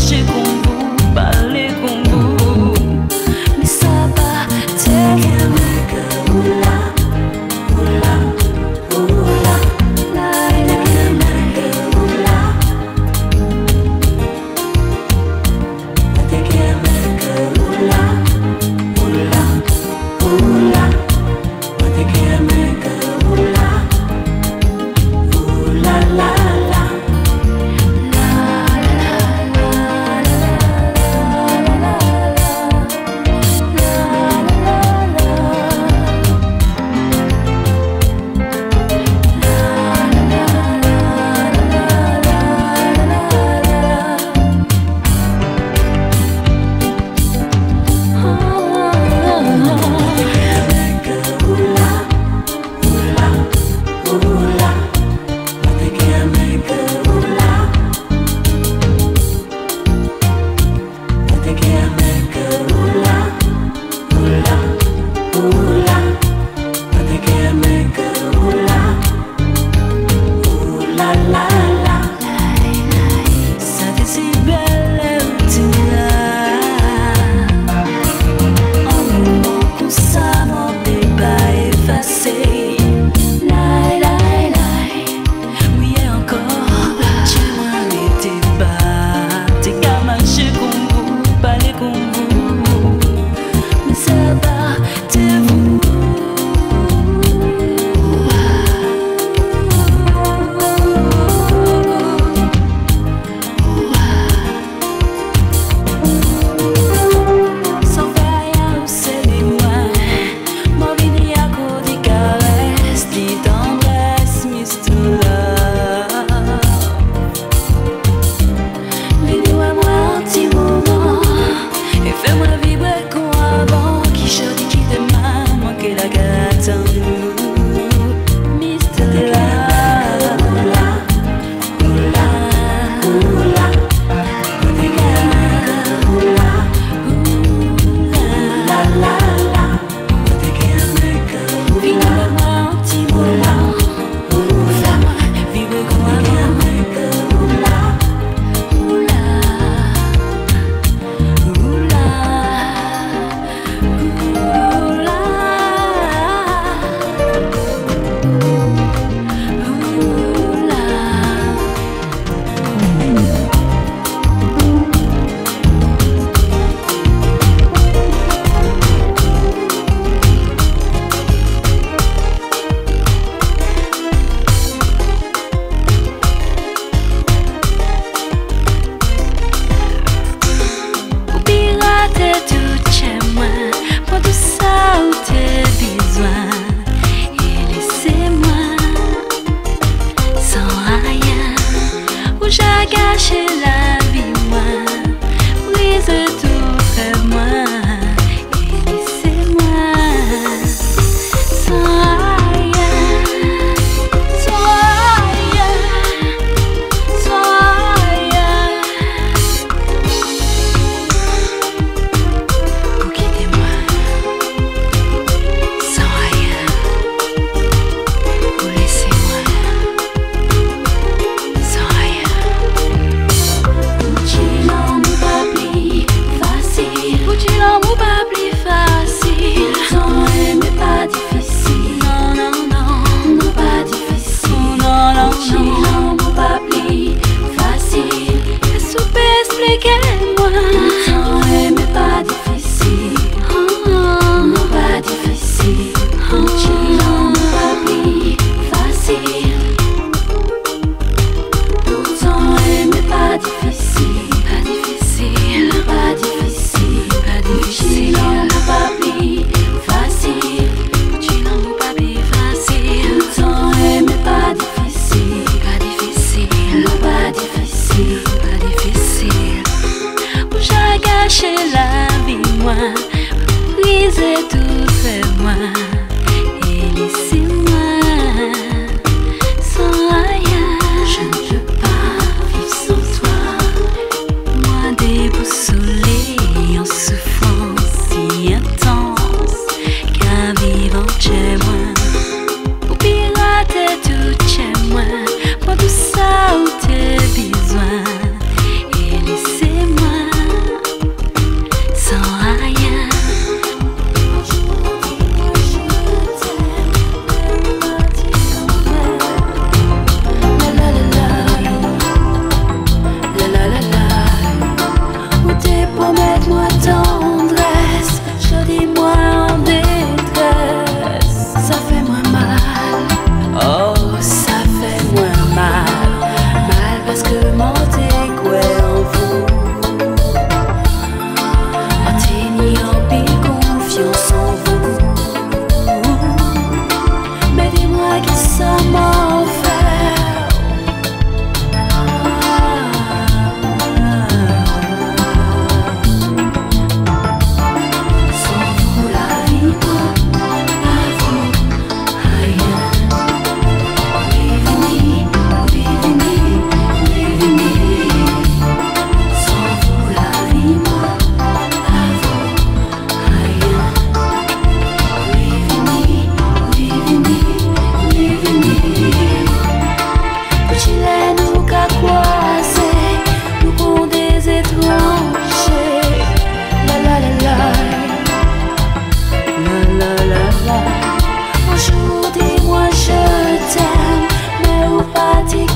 Pour tout ça où t'es besoin et laissez-moi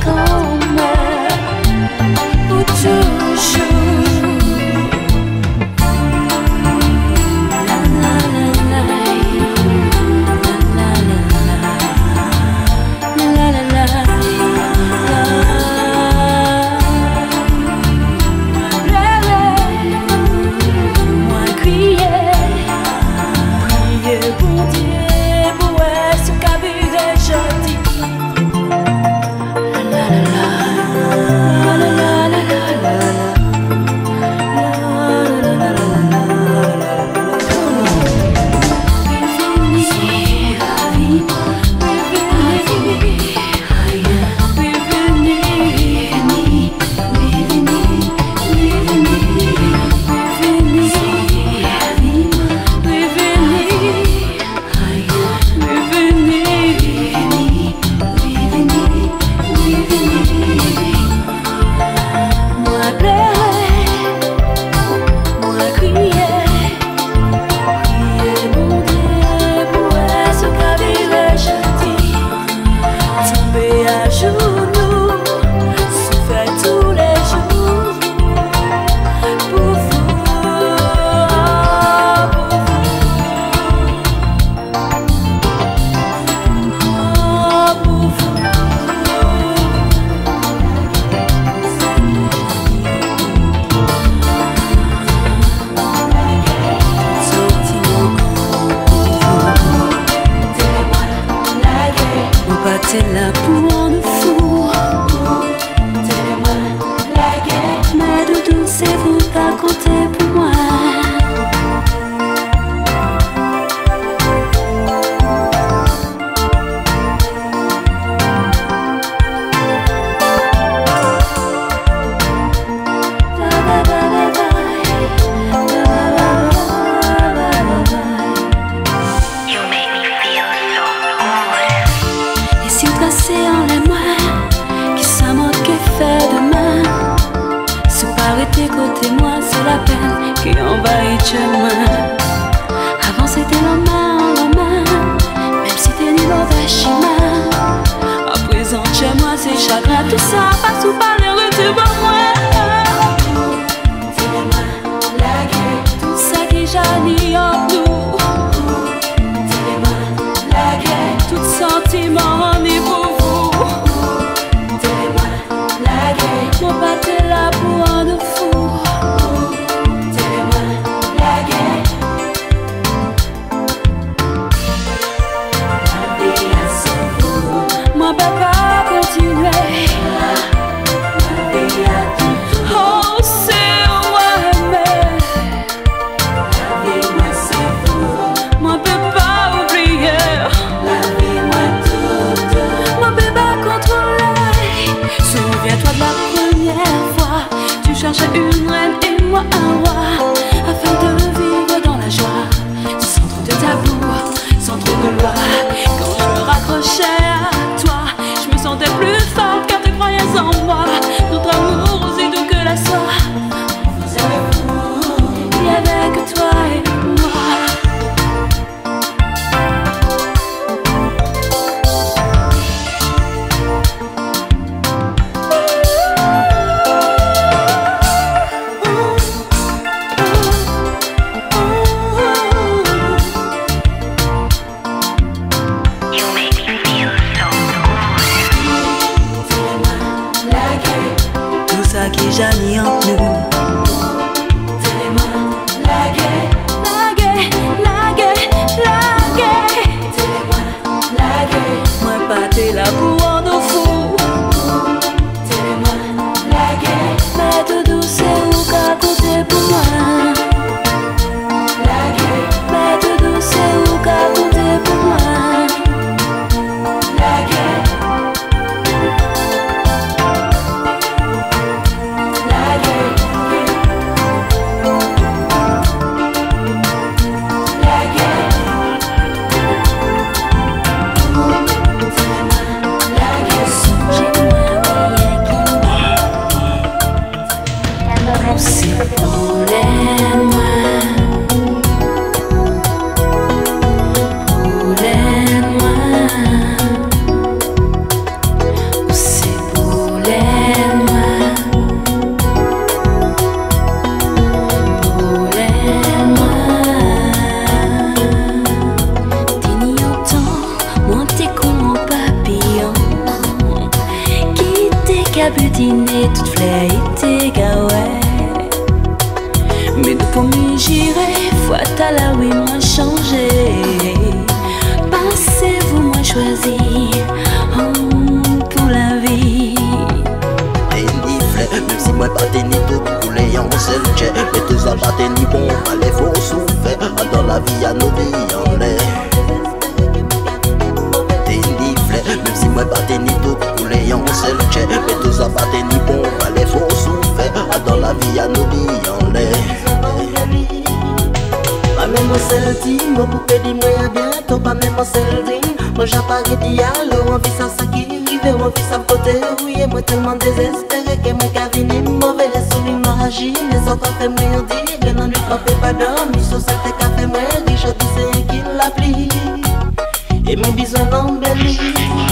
comme pour toujours. T'es là pour rendre fou. Télé-moi la guerre. Mais doudou, c'est vous pas compter pour moi. C'est en les mains qui s'en moque et fait demain. Si vous arrêtez côté moi, c'est la peine qui envahit chez moi. Avant c'était la main, même si t'es ni mauvais chemin. À présent chez moi c'est chagrin, tout ça passe ou pas les retours pour moi. Télé-moi la guerre. Tout ça qui jaillit en nous. Télé-moi la guerre. Tout sentiment en est pour mon pâté là pour rendre fou. Télé-moi la guerre. La vie à son fou. Moi peux pas continuer. matinée toute flaitée gaoué. Mais pour m'y j'irai, fois à la oui moi changé. Passez-vous moi choisi pour la vie. Même si moi pas ni tout coulé en seul jet, mais tout ça pas ni bon, allez faut souffrir. Dans la vie à nos vies en l'air. Même si moi pas ni tout coulé en seul jet, mais tout ça pas ni bon, allez faut souffrir. Dans la vie à nos vies en l'air. Pas même au seul team, mon poupée dit moi à bientôt, pas même au seul dream. Moi j'apparais dialogue, on vit sans ça qui rive, on vit sans côté. Oui, et moi tellement désespéré que moi qu'à venir mauvais, sous l'imagine, les autres fait moi dire, que non, lui pas fait pas dormir, sur cette café moi, dit, je dis c'est qui l'applique, et mes besoins d'embellir.